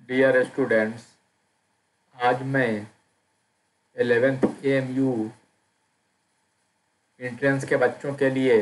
Dear students, आज मैं 11th AMU entrance के बच्चों के लिए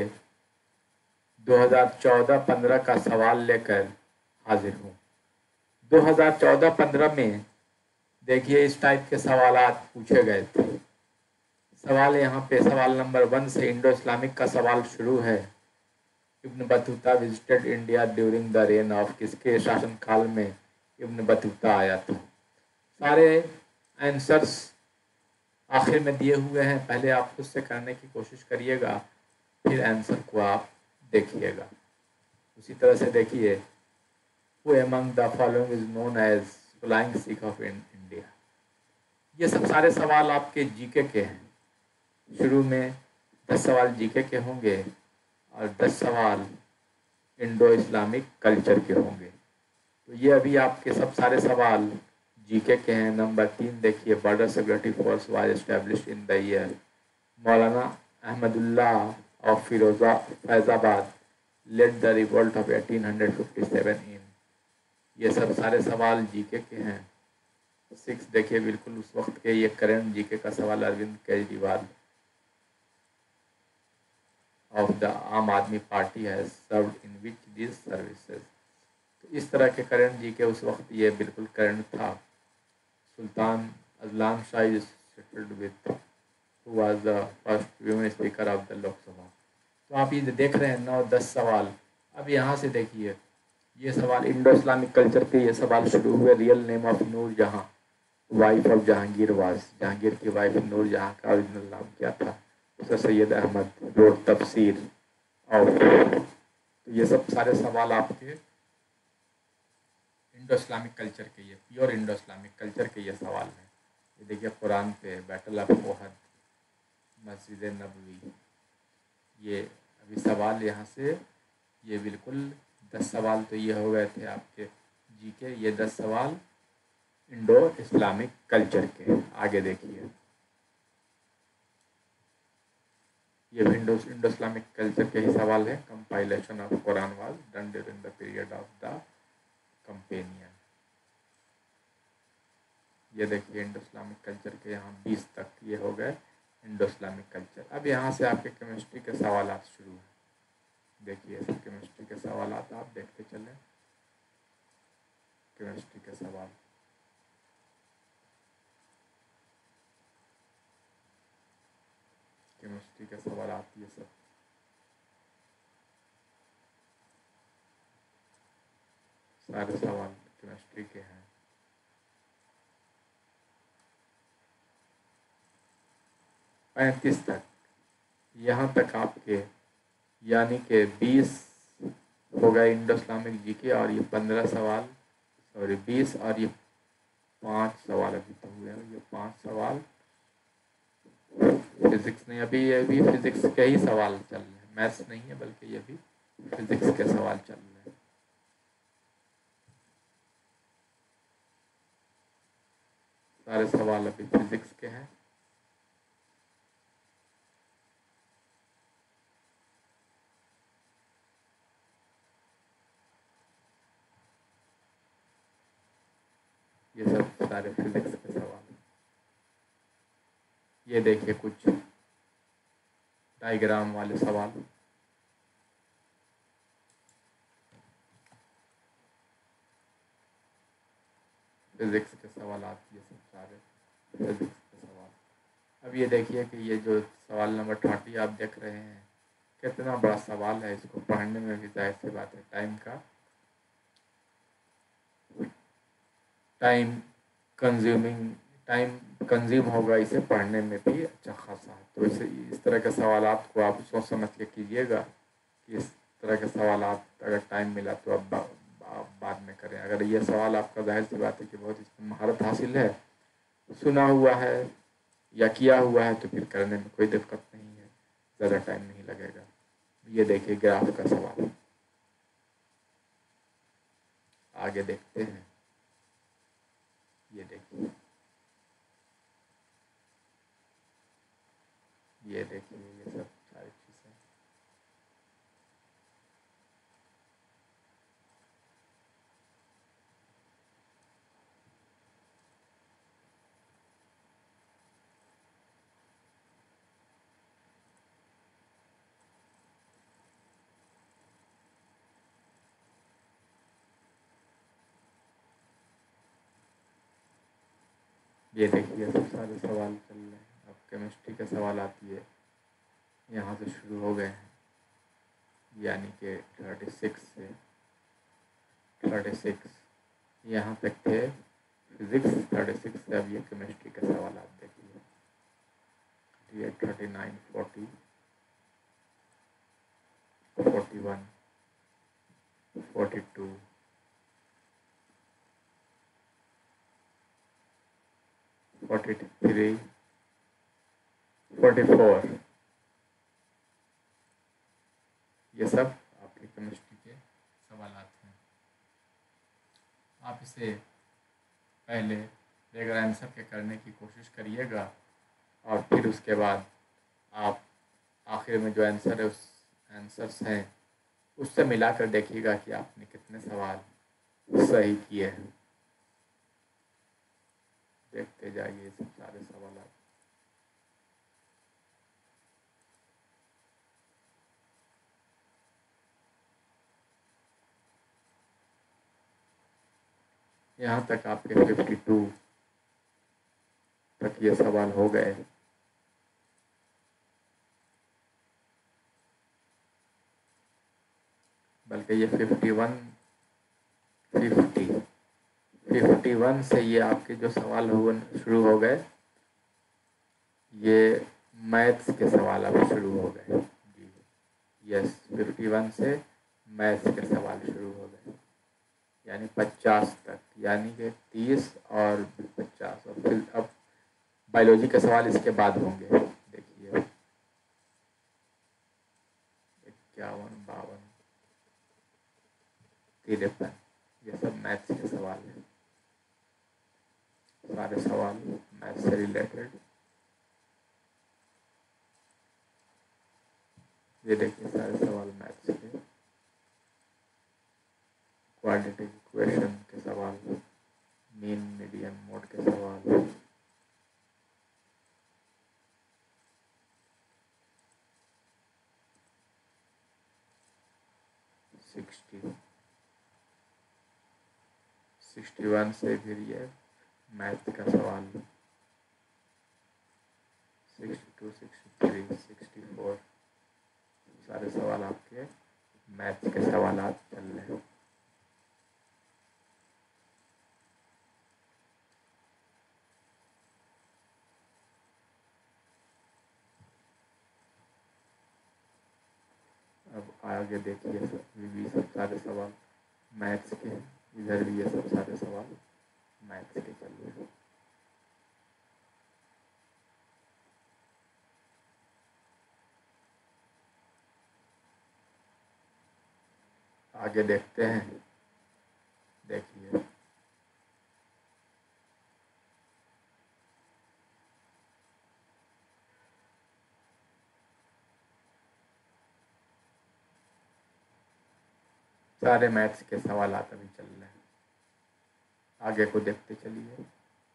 2014-15 का सवाल लेकर हाजिर हूँ। 2014-15 में देखिए इस टाइप के सवालात पूछे गए थे। सवाल यहाँ पे सवाल नंबर 1 से इंडो इस्लामिक का सवाल शुरू है। Ibn Battuta visited India during the reign of, किसके शासनकाल में इब्न बतूता आया था। सारे आंसर्स आखिर में दिए हुए हैं, पहले आप खुद से करने की कोशिश करिएगा, फिर आंसर को आप देखिएगा। उसी तरह से देखिए, who among the following is known as flying Sikh of India. ये सब सारे सवाल आपके जीके के हैं। शुरू में 10 सवाल जीके के होंगे और 10 सवाल इंडो इस्लामिक कल्चर के होंगे। तो ये अभी आपके सब सारे सवाल जीके के हैं। नंबर 3 देखिए, border security force was established in the year. Maulana Ahmadullah of Faizabad led the revolt of 1857 in. ये सब सारे सवाल जीके के हैं। 6 देखिए, बिल्कुल उस वक्त के ये करंट जीके का सवाल, Arvind Kejriwal of the Aam Aadmi Party has served in which this services. तो इस तरह के करंट जीके उस वक्त ये बिल्कुल करंट था। Sultan Azlan Shah is settled with who was the first women speaker of the Lok Sabha. तो आप ये देख रहे हैं 9-10 सवाल। अब यहाँ से देखिए, ये सवाल इंडो इस्लामिक कल्चर के ये सवाल शुरू हुए। Real name of Noor Jahan, wife of Jahangir was, Jahangir की वाइफ नूर जहाँ का ओरिजिनल नाम क्या था? सर सैयद अहमद रोड तफसीर। और तो ये सब सारे सवाल आपके इंडो इस्लामिक कल्चर के, ये प्योर इंडो इस्लामिक कल्चर के ये सवाल हैं। ये देखिए, कुरान पे, बैटल ऑफ ओहद, मस्जिद नबवी। ये अभी सवाल यहाँ से, ये बिल्कुल 10 सवाल तो ये हो गए थे आपके जीके। ये 10 सवाल इंडो इस्लामिक कल्चर के। आगे देखिए, ये इंडो इस्लामिक कल्चर के ही सवाल है। Compilation of Quran was done during the period of the companion. ये देखिए, इंडो इस्लामिक कल्चर के यहाँ 20 तक ये हो गए इंडो इस्लामिक कल्चर। अब यहाँ से आपके केमिस्ट्री के सवाल शुरू हैं। देखिए, केमिस्ट्री के सवाल आप देखते चलें। केमिस्ट्री के सवाल, केमिस्ट्री के सवाल ये सब सारे सवाल केमिस्ट्री के हैं। 35 तक, यहाँ तक आपके यानी कि 20 हो गए इंडो इस्लामिक जीके। और ये 15 सवाल, सॉरी 20, और ये 5 सवाल अभी तो हुए हैं। ये 5 सवाल फिजिक्स नहीं, अभी ये भी फिजिक्स के ही सवाल चल रहे हैं, मैथ्स नहीं है, बल्कि ये भी फिजिक्स के सवाल चल रहे हैं। सारे सवाल अभी फिजिक्स के हैं। ये सब सारे फिजिक्स के सवाल। ये देखिए कुछ डायग्राम वाले सवाल। फिजिक्स के सवाल ये सब सारे फिजिक्स के सवाल। अब ये देखिए कि ये जो सवाल नंबर 30 आप देख रहे हैं, कितना बड़ा सवाल है। इसको पढ़ने में भी जाहिर सी बात है टाइम कंज्यूम होगा इसे पढ़ने में भी अच्छा खासा। तो इस तरह के सवाल को आप सोच समझ के कीजिएगा कि इस तरह के सवाल अगर टाइम मिला तो आप बाद में करें। अगर ये सवाल आपका जाहिर सी बात है कि बहुत इसमें महारत हासिल है, सुना हुआ है या किया हुआ है, तो फिर करने में कोई दिक्कत नहीं है, ज़्यादा टाइम नहीं लगेगा। ये देखिए ग्राफ का सवाल। आगे देखते हैं। ये देखिए, ये देखिए, ये सब सारी चीज़ें। ये देखिए सब सारे सवाल चल रहे हैं। अब केमिस्ट्री के सवाल आती है, यहाँ से शुरू हो गए हैं, यानी कि 36 से 36 यहाँ तक थे फिजिक्स। 36 से अब ये केमिस्ट्री के सवाल आप देखिए। ये 39, 40, 41, 42, 43, 44, ये सब आपके केमिस्ट्री के सवाल हैं। आप इसे पहले रेगुलर आंसर के करने की कोशिश करिएगा और फिर उसके बाद आप आखिर में जो आंसर है उस आंसर्स हैं उससे मिलाकर देखिएगा कि आपने कितने सवाल सही किए हैं। देखते जाइए सब सारे सवाल। यहाँ तक आपके 52 तक ये सवाल हो गए। बल्कि ये 51 से ये आपके जो सवाल शुरू हो गए, ये मैथ्स के सवाल अब शुरू हो गए जी। यस, 51 से मैथ्स के सवाल शुरू हो गए, यानी 50 तक, यानी कि 30 और 50। और फिर अब बायोलॉजी के सवाल इसके बाद होंगे। देखिए 51, 52, 53, ये सब मैथ्स के सवाल हैं। सारे सवाल मैथ्स से रिलेटेड। ये देखिए सारे सवाल मैथ्स के, क्वाड्रेटिक इक्वेशन के सवाल, मीन मीडियन मोड के सवाल, सिक्सटी 61 से फिर ये मैथ का सवाल, 62, 63, 64, सारे सवाल आपके मैथ के सवाल चल रहे हैं। अब आगे देखिए भी सब सारे सवाल मैथ्स के, इधर भी ये सब सारे सवाल मैथ्स के चल रहे हैं। आगे देखते हैं। देखिए सारे मैथ्स के सवाल अभी चल रहे हैं, आगे को देखते चलिए।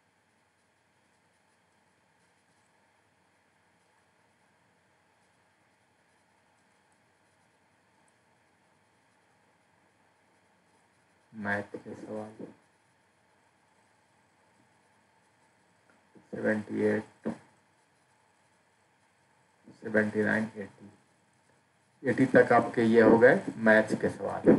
मैथ के सवाल 78, 79, 80 तक आपके ये हो गए मैथ्स के सवाल।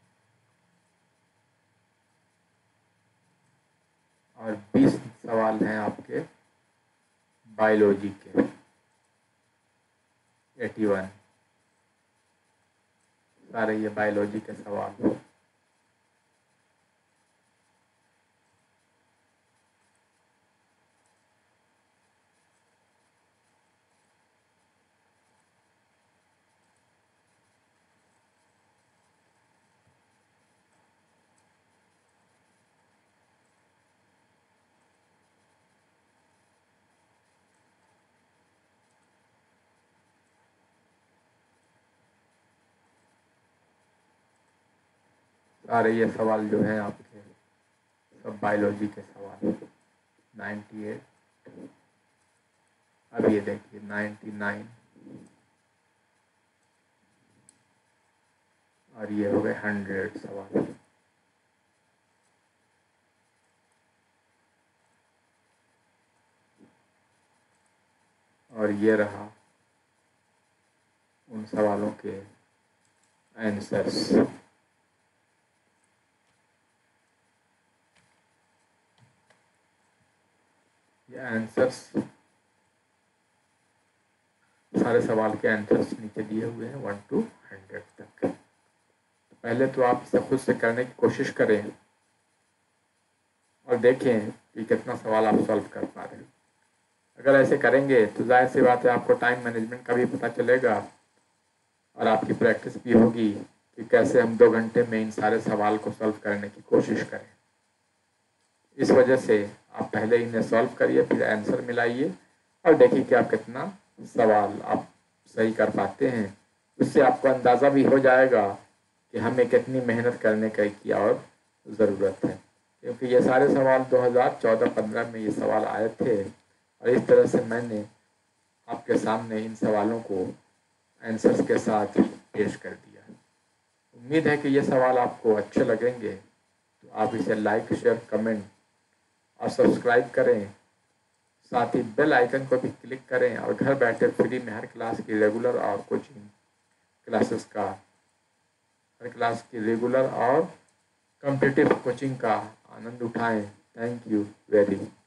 और 20 सवाल हैं आपके बायोलॉजी के, 81, सारे ये बायोलॉजी के सवाल। सारे ये सवाल जो हैं आपके सब बायोलॉजी के सवाल। 98, अब ये देखिए 99, और ये हो गए 100 सवाल। और ये रहा उन सवालों के आंसर्स। ये आंसर्स, सारे सवाल के आंसर्स नीचे दिए हुए हैं 1 to 100 तक। तो पहले तो आप इसे खुद से करने की कोशिश करें और देखें कि कितना सवाल आप सॉल्व कर पा रहे हैं। अगर ऐसे करेंगे तो जाहिर सी बात है आपको टाइम मैनेजमेंट का भी पता चलेगा और आपकी प्रैक्टिस भी होगी कि कैसे हम 2 घंटे में इन सारे सवाल को सॉल्व करने की कोशिश करें। इस वजह से आप पहले इन्हें सॉल्व करिए, फिर आंसर मिलाइए और देखिए कि आप कितना सवाल आप सही कर पाते हैं। उससे आपको अंदाज़ा भी हो जाएगा कि हमें कितनी मेहनत करने की और ज़रूरत है, क्योंकि ये सारे सवाल 2014-15 में ये सवाल आए थे और इस तरह से मैंने आपके सामने इन सवालों को आंसर्स के साथ पेश कर दिया। उम्मीद है कि ये सवाल आपको अच्छे लगेंगे, तो आप इसे लाइक, शेयर, कमेंट और सब्सक्राइब करें। साथ ही बेल आइकन को भी क्लिक करें और घर बैठे फ्री में हर क्लास की रेगुलर और कोचिंग क्लासेस का, हर क्लास की रेगुलर और कॉम्पिटिटिव कोचिंग का आनंद उठाएं। Thank you very much.